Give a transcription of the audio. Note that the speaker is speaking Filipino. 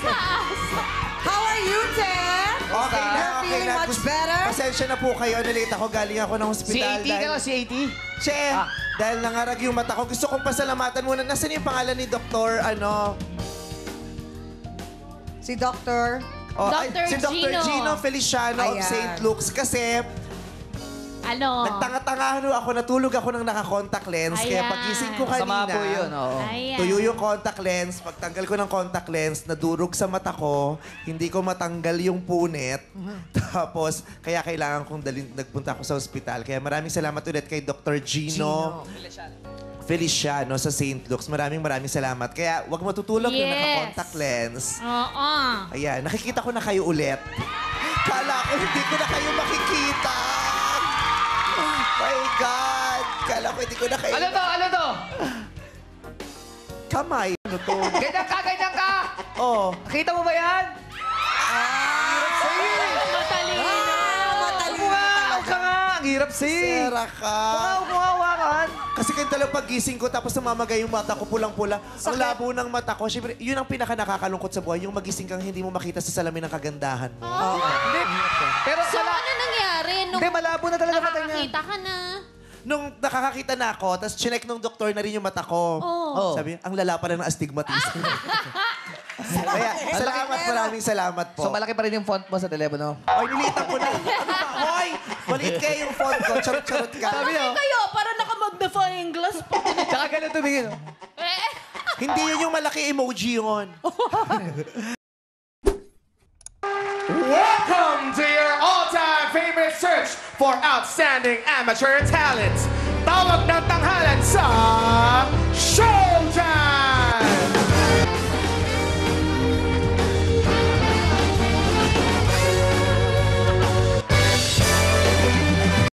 How are you, Ted? Okay na, okay Feeling na. much better? Pasensya na po kayo. Nalate ako. Galing ako ng Si hospital. 80 ka o si 80? Che, dahil nangarag yung mata ko, gusto kong pasalamatan muna. Nasaan yung pangalan ni Dr. Si Dr. Si Dr. Gino Feliciano of Ayan. St. Luke's. Kasi nagtanga-tanga ako, natulog ako ng naka-contact lens. Kaya Ayan. pagising ko kanina, Masama po yun, oo. Ayan. tuyo yung contact lens. Pagtanggal ko ng contact lens, nadurog sa mata ko. Hindi ko matanggal yung punit. Tapos, kaya kailangan kong nagpunta ako sa ospital. Kaya maraming salamat ulit kay Dr. Gino Feliciano sa St. Luke's. Maraming salamat. Kaya wag matutulog yung naka-contact lens. Oo. Ayan, nakikita ko na kayo ulit. Kala ko hindi ko na kayo makikita. My God! Kala ko hindi ko na kayo... Ano to? Ano to? Kamay. Ano to? Ganyan ka, ganyan ka! Oh. Nakita mo ba yan? Matalino. Umahaw ka nga! Ang hirap sa'yo. Sera ka. Umahawakan. Kasi kaya talagang pagising ko, tapos namamagay yung mata ko, pulang-pula. Ang labo ng mata ko. Siyempre, yun ang pinaka-nakakalungkot sa buhay, yung magising kang hindi mo makita sa salamin ng kagandahan mo. Hindi. Pero So, ano nangyari? Nung Hindi, malabo na talaga mata niya. nakakakita ka na. Nung nakakakita na ako, tapos chinek nung doktor na rin yung mata ko. Oh. Sabi, ang lala pa rin ng astigmatism. Kaya, maraming salamat po. So, malaki pa rin yung font mo sa telepono. Oy, nilitan ko na. Ano ba? Hoy! Maliit kayo yung phone ko. Charot-charot ka. Sabi niyo, Kayo, para naka-magnifying glass pa. tsaka ganun tumingin. oh. Hindi yun yung malaki emoji yun. Welcome to your all-time favorite search for outstanding amateur talent. Tawag ng Tanghalan sa Show!